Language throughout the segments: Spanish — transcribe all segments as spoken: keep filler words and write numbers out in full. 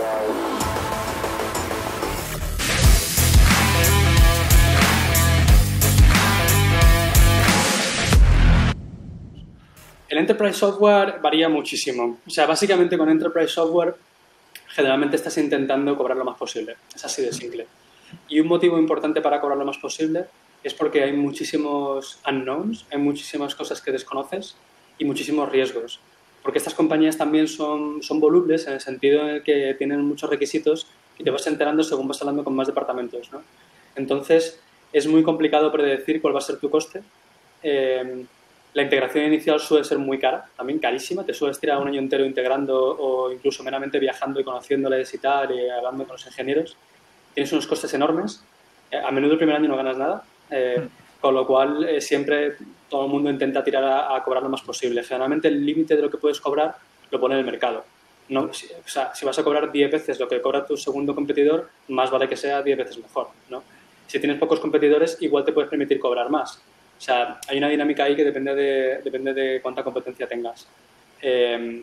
El Enterprise Software varía muchísimo. O sea, básicamente con Enterprise Software generalmente estás intentando cobrar lo más posible. Es así de simple. Y un motivo importante para cobrar lo más posible es porque hay muchísimos unknowns, hay muchísimas cosas que desconoces y muchísimos riesgos. Porque estas compañías también son, son volubles en el sentido en el que tienen muchos requisitos y te vas enterando según vas hablando con más departamentos, ¿no? Entonces, es muy complicado predecir cuál va a ser tu coste. Eh, La integración inicial suele ser muy cara, también carísima. Te sueles tirar un año entero integrando o incluso meramente viajando y conociéndoles y tal, y hablando con los ingenieros. Tienes unos costes enormes. A menudo el primer año no ganas nada, eh, con lo cual eh, siempre todo el mundo intenta tirar a, a cobrar lo más posible. Generalmente el límite de lo que puedes cobrar lo pone el mercado. No, si, o sea, si vas a cobrar diez veces lo que cobra tu segundo competidor, más vale que sea diez veces mejor, ¿no? Si tienes pocos competidores, igual te puedes permitir cobrar más. O sea, hay una dinámica ahí que depende de, depende de cuánta competencia tengas. Eh,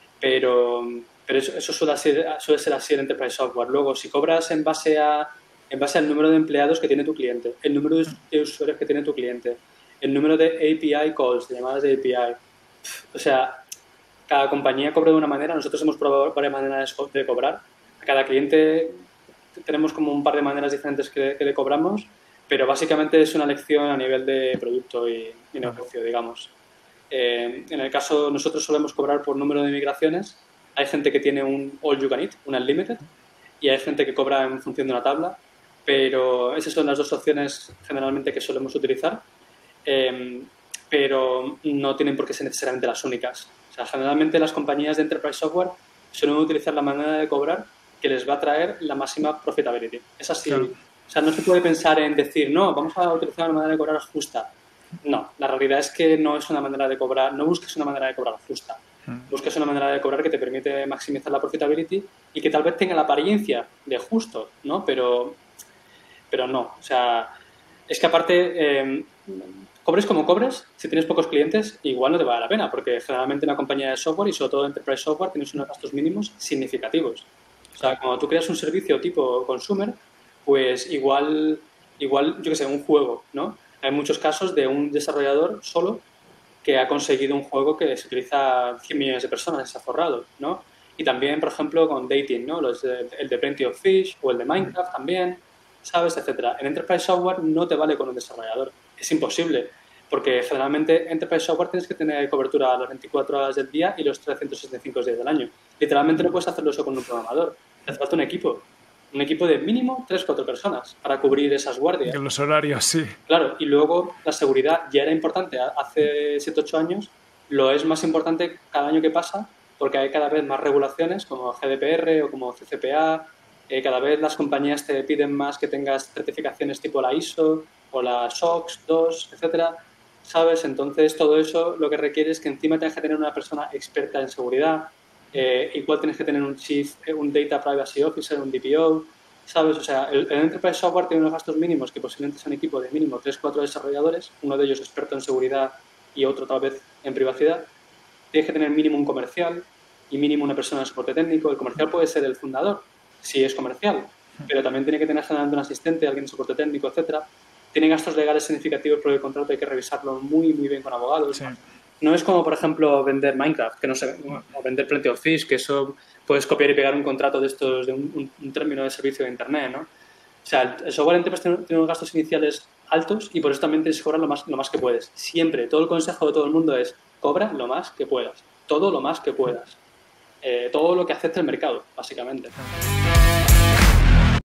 pero pero eso, eso suele, ser, suele ser así en Enterprise Software. Luego, si cobras en base, a, en base al número de empleados que tiene tu cliente, el número de usuarios que tiene tu cliente, el número de A P I calls, de llamadas de A P I, o sea, cada compañía cobra de una manera. Nosotros hemos probado varias maneras de cobrar. A cada cliente tenemos como un par de maneras diferentes que, que le cobramos. Pero básicamente es una elección a nivel de producto y, y negocio, digamos. Eh, en el caso, nosotros solemos cobrar por número de migraciones. Hay gente que tiene un all you can eat, un unlimited, y hay gente que cobra en función de una tabla, pero esas son las dos opciones generalmente que solemos utilizar, eh, pero no tienen por qué ser necesariamente las únicas. O sea, generalmente las compañías de Enterprise Software suelen utilizar la manera de cobrar que les va a traer la máxima profitability. Es así. Claro. O sea, no se puede pensar en decir, no, vamos a utilizar una manera de cobrar justa. No, la realidad es que no es una manera de cobrar, no busques una manera de cobrar justa. Busques una manera de cobrar que te permite maximizar la profitability y que tal vez tenga la apariencia de justo, ¿no? Pero, pero no. O sea, es que aparte, eh, cobres como cobres, si tienes pocos clientes, igual no te vale la pena, porque generalmente una compañía de software y sobre todo Enterprise Software tienes unos gastos mínimos significativos. O sea, cuando tú creas un servicio tipo consumer, pues igual, igual, yo qué sé, un juego, ¿no? Hay muchos casos de un desarrollador solo que ha conseguido un juego que se utiliza cien millones de personas, se ha forrado, ¿no? Y también, por ejemplo, con dating, ¿no? Los de, el de Plenty of Fish o el de Minecraft también, ¿sabes? Etcétera. En Enterprise Software no te vale con un desarrollador. Es imposible, porque generalmente Enterprise Software tienes que tener cobertura a las veinticuatro horas del día y los trescientos sesenta y cinco días del año. Literalmente no puedes hacerlo eso con un programador. Te hace falta un equipo. Un equipo de mínimo tres cuatro personas para cubrir esas guardias. En los horarios, sí. Claro, y luego la seguridad ya era importante hace siete ocho años, lo es más importante cada año que pasa porque hay cada vez más regulaciones como G D P R o como C C P A, eh, cada vez las compañías te piden más que tengas certificaciones tipo la I S O o la SOX dos, etcétera, ¿sabes? Entonces todo eso lo que requiere es que encima tengas que tener una persona experta en seguridad. Eh, igual tienes que tener un chief, un data privacy officer, un D P O, ¿sabes? O sea, el, el Enterprise Software tiene unos gastos mínimos que posiblemente sea un equipo de mínimo tres cuatro desarrolladores, uno de ellos experto en seguridad y otro tal vez en privacidad. Tienes que tener mínimo un comercial y mínimo una persona de soporte técnico. El comercial puede ser el fundador, si es comercial, pero también tiene que tener generalmente un asistente, alguien de soporte técnico, etcétera. Tiene gastos legales significativos porque el contrato hay que revisarlo muy, muy bien con abogados. Sí. No es como, por ejemplo, vender Minecraft, que no sé, o vender Plenty of Fish, que eso puedes copiar y pegar un contrato de estos, de un, un, un término de servicio de Internet, ¿no? O sea, el software Enterprise tiene, tiene unos gastos iniciales altos y por eso también tienes que cobrar lo más, lo más que puedes. Siempre, todo el consejo de todo el mundo es cobra lo más que puedas, todo lo más que puedas, eh, todo lo que acepte el mercado, básicamente.